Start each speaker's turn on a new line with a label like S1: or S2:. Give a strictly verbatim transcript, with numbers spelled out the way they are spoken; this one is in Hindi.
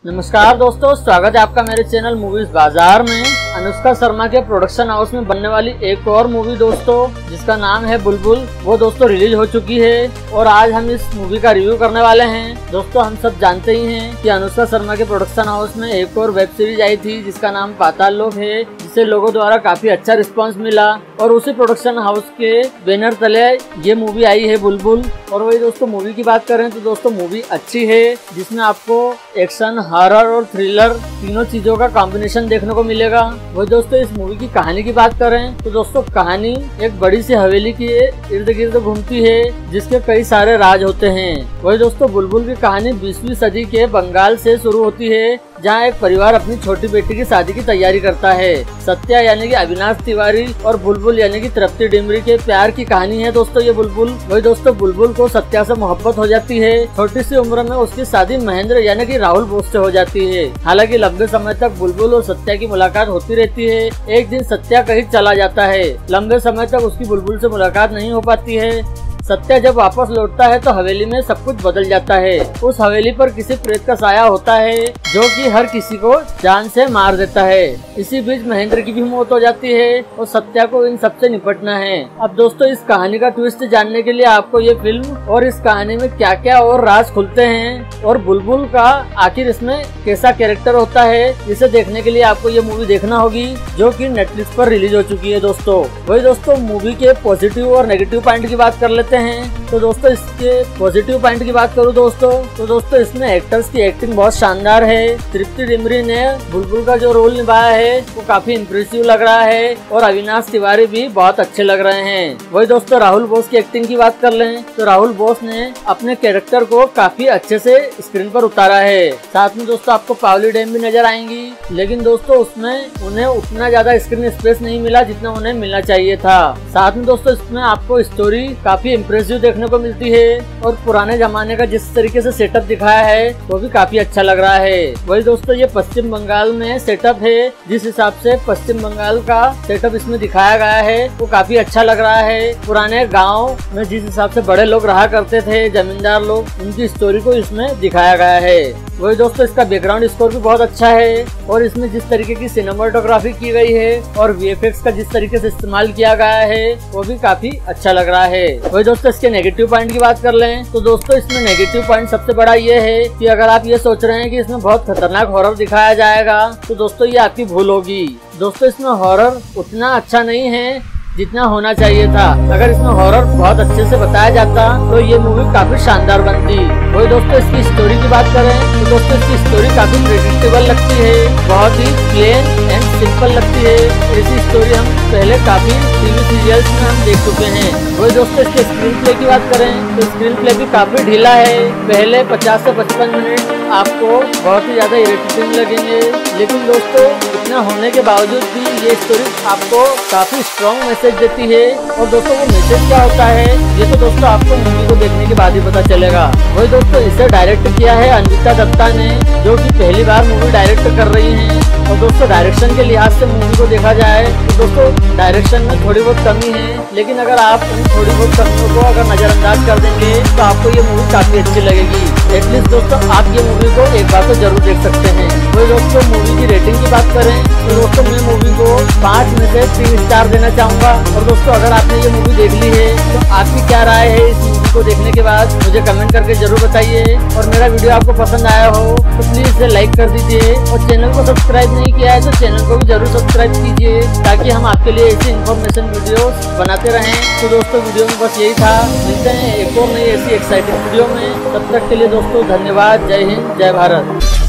S1: नमस्कार दोस्तों, स्वागत है आपका मेरे चैनल मूवीज बाजार में। अनुष्का शर्मा के प्रोडक्शन हाउस में बनने वाली एक और मूवी दोस्तों जिसका नाम है बुलबुल, वो दोस्तों रिलीज हो चुकी है और आज हम इस मूवी का रिव्यू करने वाले हैं। दोस्तों हम सब जानते ही हैं कि अनुष्का शर्मा के प्रोडक्शन हाउस में एक और वेब सीरीज आई थी जिसका नाम पाताल लोक है, जिसे लोगों द्वारा काफी अच्छा रिस्पांस मिला और उसी प्रोडक्शन हाउस के बैनर तले ये मूवी आई है बुलबुल। और वही दोस्तों मूवी की बात करें तो दोस्तों मूवी अच्छी है, जिसमें आपको एक्शन, हॉरर और थ्रिलर तीनों चीजों का कॉम्बिनेशन देखने को मिलेगा। वही दोस्तों इस मूवी की कहानी की बात करें तो दोस्तों कहानी एक बड़ी सी हवेली के इर्द गिर्द घूमती है जिसके कई सारे राज होते हैं। वही दोस्तों बुलबुल की कहानी बीसवीं सदी के बंगाल से शुरू होती है, जहाँ एक परिवार अपनी छोटी बेटी की शादी की तैयारी करता है। सत्या यानी कि अविनाश तिवारी और बुलबुल यानी कि तृप्ति डिमरी के प्यार की कहानी है दोस्तों ये बुलबुल। वही दोस्तों बुलबुल को सत्या से मोहब्बत हो जाती है। छोटी सी उम्र में उसकी शादी महेंद्र यानी कि राहुल बोस से हो जाती है। हालांकि लंबे समय तक बुलबुल और सत्या की मुलाकात होती रहती है। एक दिन सत्या कहीं चला जाता है, लंबे समय तक उसकी बुलबुल से मुलाकात नहीं हो पाती है। सत्या जब वापस लौटता है तो हवेली में सब कुछ बदल जाता है। उस हवेली पर किसी प्रेत का साया होता है जो कि हर किसी को जान से मार देता है। इसी बीच महेंद्र की भी मौत हो जाती है और सत्या को इन सबसे निपटना है। अब दोस्तों इस कहानी का ट्विस्ट जानने के लिए आपको ये फिल्म और इस कहानी में क्या क्या और राज खुलते हैं और बुलबुल का आखिर इसमें कैसा कैरेक्टर होता है, इसे देखने के लिए आपको ये मूवी देखना होगी जो कि नेटफ्लिक्स पर रिलीज हो चुकी है दोस्तों। वही दोस्तों मूवी के पॉजिटिव और नेगेटिव पॉइंट की बात कर लेते हैं। तो दोस्तों इसके पॉजिटिव पॉइंट की बात करूँ दोस्तों तो दोस्तों इसमें एक्टर्स की एक्टिंग बहुत शानदार है। तृप्ति डिमरी ने बुलबुल का जो रोल निभाया है वो काफी इम्प्रेसिव लग रहा है और अविनाश तिवारी भी बहुत अच्छे लग रहे हैं। वही दोस्तों राहुल बोस की एक्टिंग की बात कर लें तो राहुल बोस ने अपने कैरेक्टर को काफी अच्छे से स्क्रीन पर उतारा है। साथ में दोस्तों आपको पावली डैम भी नजर आएंगी, लेकिन दोस्तों उसमें उन्हें उतना ज्यादा स्क्रीन स्पेस नहीं मिला जितना उन्हें मिलना चाहिए था। साथ में दोस्तों इसमें आपको स्टोरी काफी इम्प्रेसिव देखने को मिलती है और पुराने जमाने का जिस तरीके से सेटअप दिखाया है वो भी काफी अच्छा लग रहा है। वही दोस्तों ये पश्चिम बंगाल में सेटअप है, जिस हिसाब से पश्चिम बंगाल का सेटअप इसमें दिखाया गया है वो काफी अच्छा लग रहा है। पुराने गांव में जिस हिसाब से बड़े लोग रहा करते थे, जमींदार लोग, उनकी स्टोरी को इसमें दिखाया गया है। वही दोस्तों इसका बैकग्राउंड स्कोर भी बहुत अच्छा है और इसमें जिस तरीके की सिनेमाटोग्राफी की गई है और वीएफएक्स का जिस तरीके से इस्तेमाल किया गया है वो भी काफी अच्छा लग रहा है। वही दोस्तों इसके नेगेटिव पॉइंट की बात कर लें तो दोस्तों इसमें नेगेटिव पॉइंट सबसे बड़ा ये है कि अगर आप ये सोच रहे हैं कि इसमें बहुत खतरनाक हॉरर दिखाया जाएगा तो दोस्तों ये आपकी भूल होगी। दोस्तों इसमें हॉरर उतना अच्छा नहीं है जितना होना चाहिए था। अगर इसमें हॉरर बहुत अच्छे से बताया जाता तो ये मूवी काफी शानदार बनती। वही दोस्तों इसकी स्टोरी की बात करें तो दोस्तों इसकी स्टोरी काफी प्रेडिक्टेबल लगती है, बहुत ही प्लेन एंड सिंपल लगती है। ऐसी स्टोरी हम पहले काफी टीवी सीरियल्स में हम देख चुके हैं। वही दोस्तों इसके स्क्रीन प्ले की बात करें तो स्क्रीन प्ले भी काफी ढीला है। पहले पचास से पचपन मिनट आपको बहुत ही ज्यादा इरिटेटिंग लगेंगे, लेकिन दोस्तों इतना होने के बावजूद भी ये स्टोरी आपको काफी स्ट्रॉन्ग मैसेज देती है। और दोस्तों वो मैसेज क्या होता है ये तो दोस्तों आपको मूवी को देखने के बाद ही पता चलेगा। वही दोस्तों इसे डायरेक्ट किया है अन्विता दत्ता ने, जो कि पहली बार मूवी डायरेक्ट कर रही हैं। और दोस्तों डायरेक्शन के लिहाज से मूवी को देखा जाए तो दोस्तों डायरेक्शन में थोड़ी बहुत कमी है, लेकिन अगर आप उन थोड़ी बहुत कमियों को अगर नजरअंदाज कर देंगे तो आपको ये मूवी काफी अच्छी लगेगी। एटलीस्ट दोस्तों आप ये मूवी को एक बार तो जरूर देख सकते हैं। वही दोस्तों मूवी की रेटिंग की बात करें तो दोस्तों मैं मूवी को पाँच में से तीन स्टार देना चाहूँगा। और दोस्तों अगर आपने ये मूवी देख ली है तो आपकी क्या राय है इस मूवी को देखने के बाद मुझे कमेंट करके जरूर बताइए। और मेरा वीडियो आपको पसंद आया हो तो प्लीज इसे लाइक कर दीजिए और चैनल को सब्सक्राइब नहीं किया है तो चैनल को भी जरूर सब्सक्राइब कीजिए ताकि हम आपके लिए ऐसी इन्फॉर्मेशन वीडियोस बनाते रहें। तो दोस्तों वीडियो में बस यही था, मिलते हैं एक और नई ऐसी एक्साइटिंग वीडियो में। तब तक के लिए दोस्तों धन्यवाद। जय हिंद, जय भारत।